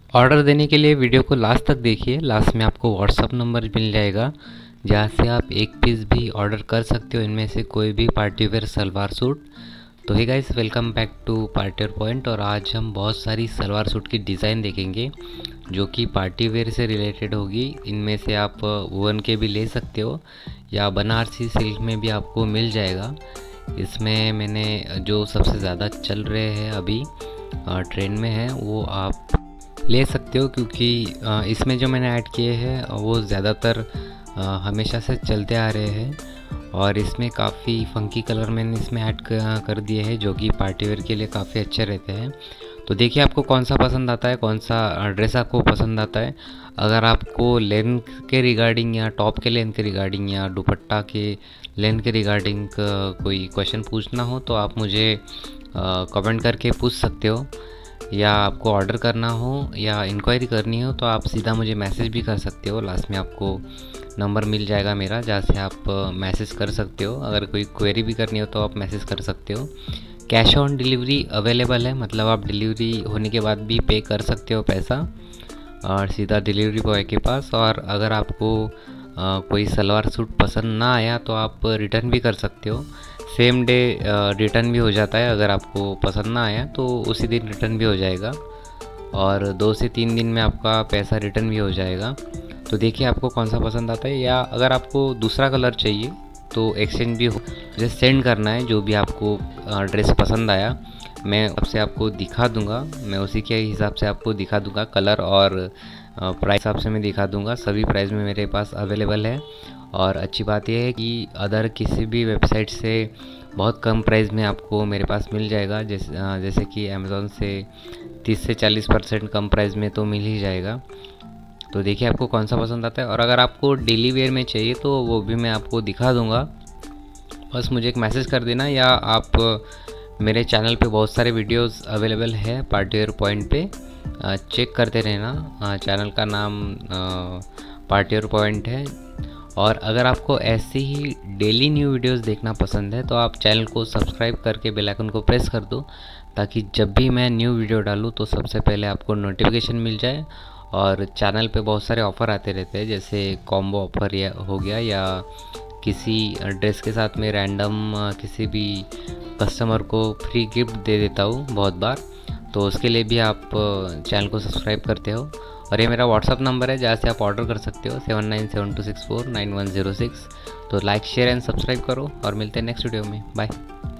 Order देने के लिए वीडियो को लास्ट तक देखिए। लास्ट में आपको व्हाट्सअप नंबर मिल जाएगा जहाँ से आप एक पीस भी ऑर्डर कर सकते हो, इनमें से कोई भी पार्टी वेयर सलवार सूट। तो hey guys, welcome back to party wear point. और आज हम बहुत सारी सलवार सूट की डिज़ाइन देखेंगे जो कि पार्टी वेयर से रिलेटेड होगी। इनमें से आप वुवन के भी ले सकते हो या बनारसी सिल्क में भी आपको मिल जाएगा। इसमें मैंने जो सबसे ज़्यादा चल रहे हैं अभी ट्रेंड में है वो आप ले सकते हो, क्योंकि इसमें जो मैंने ऐड किए हैं वो ज़्यादातर हमेशा से चलते आ रहे हैं। और इसमें काफ़ी फंकी कलर मैंने इसमें ऐड कर दिए हैं जो कि पार्टी वेयर के लिए काफ़ी अच्छे रहते हैं। तो देखिए आपको कौन सा पसंद आता है, कौन सा ड्रेस आपको पसंद आता है। अगर आपको लेंथ के रिगार्डिंग या टॉप के लेंथ के रिगार्डिंग या दुपट्टा के लेंथ के रिगार्डिंग कोई क्वेश्चन पूछना हो तो आप मुझे कमेंट करके पूछ सकते हो, या आपको ऑर्डर करना हो या इंक्वायरी करनी हो तो आप सीधा मुझे मैसेज भी कर सकते हो। लास्ट में आपको नंबर मिल जाएगा मेरा जहाँ से आप मैसेज कर सकते हो। अगर कोई क्वेरी भी करनी हो तो आप मैसेज कर सकते हो। कैश ऑन डिलीवरी अवेलेबल है, मतलब आप डिलीवरी होने के बाद भी पे कर सकते हो पैसा और सीधा डिलीवरी बॉय के पास। और अगर आपको कोई सलवार सूट पसंद ना आया तो आप रिटर्न भी कर सकते हो। सेम डे रिटर्न भी हो जाता है। अगर आपको पसंद ना आया तो उसी दिन रिटर्न भी हो जाएगा और 2 से 3 दिन में आपका पैसा रिटर्न भी हो जाएगा। तो देखिए आपको कौन सा पसंद आता है, या अगर आपको दूसरा कलर चाहिए तो एक्सचेंज भी हो, जैसे सेंड करना है जो भी आपको ड्रेस पसंद आया मैं आपसे आपको दिखा दूंगा। मैं उसी के हिसाब से आपको दिखा दूंगा, कलर और प्राइस हिसाब से मैं दिखा दूंगा। सभी प्राइस में मेरे पास अवेलेबल है। और अच्छी बात यह है कि अदर किसी भी वेबसाइट से बहुत कम प्राइस में आपको मेरे पास मिल जाएगा। जैसे कि अमेज़ॉन से 30 से 40% कम प्राइस में तो मिल ही जाएगा। तो देखिए आपको कौन सा पसंद आता है। और अगर आपको डेली वेयर में चाहिए तो वो भी मैं आपको दिखा दूंगा। बस मुझे एक मैसेज कर देना, या आप मेरे चैनल पे बहुत सारे वीडियोस अवेलेबल है पार्टी वेयर पॉइंट पे, चेक करते रहना। चैनल का नाम पार्टी वेयर पॉइंट है। और अगर आपको ऐसी ही डेली न्यू वीडियोस देखना पसंद है तो आप चैनल को सब्सक्राइब करके बेल आइकन को प्रेस कर दो, ताकि जब भी मैं न्यू वीडियो डालूँ तो सबसे पहले आपको नोटिफिकेशन मिल जाए। और चैनल पे बहुत सारे ऑफ़र आते रहते हैं, जैसे कॉम्बो ऑफ़र या हो गया, या किसी ड्रेस के साथ में रैंडम किसी भी कस्टमर को फ्री गिफ्ट दे देता हूँ बहुत बार। तो उसके लिए भी आप चैनल को सब्सक्राइब करते हो। और ये मेरा व्हाट्सअप नंबर है जहाँ से आप ऑर्डर कर सकते हो, 7972649106। तो लाइक शेयर एंड सब्सक्राइब करो और मिलते हैं नेक्स्ट वीडियो में। बाय।